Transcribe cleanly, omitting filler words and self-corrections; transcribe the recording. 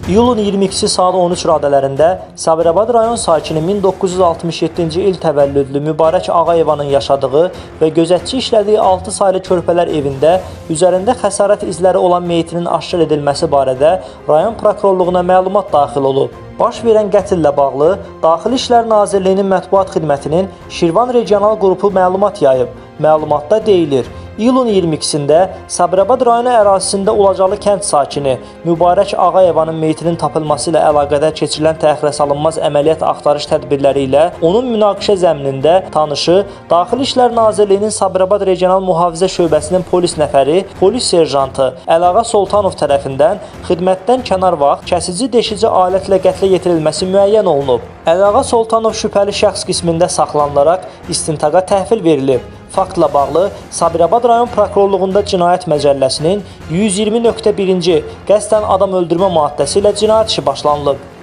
İyulun 22-si saat 13 radələrində Sabirabad rayon sakini 1967-ci il təvəllüdlü Mübarək Ağayevanın yaşadığı və gözətçi işlədiyi 6 saylı körpələr evində üzərində xəsarət izləri olan meyitinin aşkar edilməsi barədə rayon prokurorluğuna məlumat daxil olub. Baş verən qətllə bağlı Daxili İşlər Nazirliyinin mətbuat xidmətinin Şirvan regional qrupu məlumat yayıb. Məlumatda deyilir: İyulun 22-sində Sabirabad rayonu ərazisində Ulacalı kənd sakini Mübarək Ağayevanın meyitinin tapılması ilə əlaqədar keçirilən təxirəsalınmaz əməliyyat axtarış tədbirləri ilə onun münaqişə zəminində tanışı Daxili İşlər Nazirliyinin Sabirabad regional mühafizə şöbəsinin polis nəfəri, polis serjantı Əlağa Soltanov tərəfindən xidmətdən kənar vaxt kəsici deşici alətlə qətlə yetirilməsi müəyyən olunub. Əlağa Soltanov şübhəli şəxs qismində saxlanılaraq istintaqa təhvil verilib. Faktla bağlı Sabirabad rayon prokurorluğunda Cinayət Məcəlləsinin 120.1-ci qəsdən adam öldürmə maddəsi ilə cinayət işi başlanılıb.